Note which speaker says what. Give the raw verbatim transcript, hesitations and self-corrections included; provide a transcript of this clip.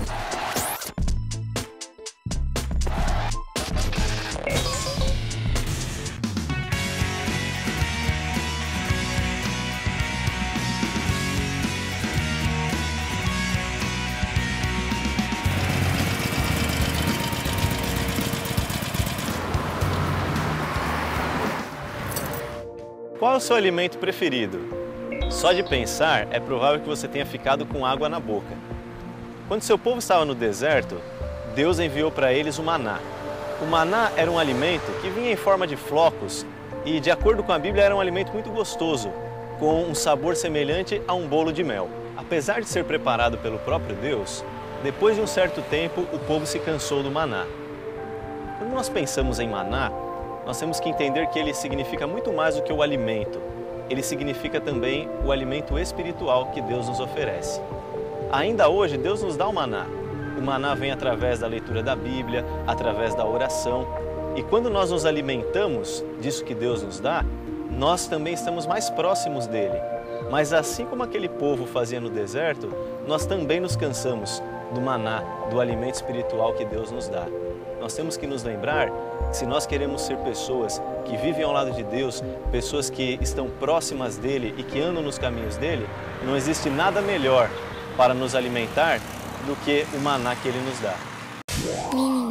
Speaker 1: Qual é o seu alimento preferido? Só de pensar, é provável que você tenha ficado com água na boca. Quando seu povo estava no deserto, Deus enviou para eles o maná. O maná era um alimento que vinha em forma de flocos e, de acordo com a Bíblia, era um alimento muito gostoso, com um sabor semelhante a um bolo de mel. Apesar de ser preparado pelo próprio Deus, depois de um certo tempo, o povo se cansou do maná. Quando nós pensamos em maná, nós temos que entender que ele significa muito mais do que o alimento. Ele significa também o alimento espiritual que Deus nos oferece. Ainda hoje, Deus nos dá o maná. O maná vem através da leitura da Bíblia, através da oração. E quando nós nos alimentamos disso que Deus nos dá, nós também estamos mais próximos dele. Mas assim como aquele povo fazia no deserto, nós também nos cansamos do maná, do alimento espiritual que Deus nos dá. Nós temos que nos lembrar que se nós queremos ser pessoas que vivem ao lado de Deus, pessoas que estão próximas dele e que andam nos caminhos dele, não existe nada melhor para nos alimentar do que o maná que ele nos dá.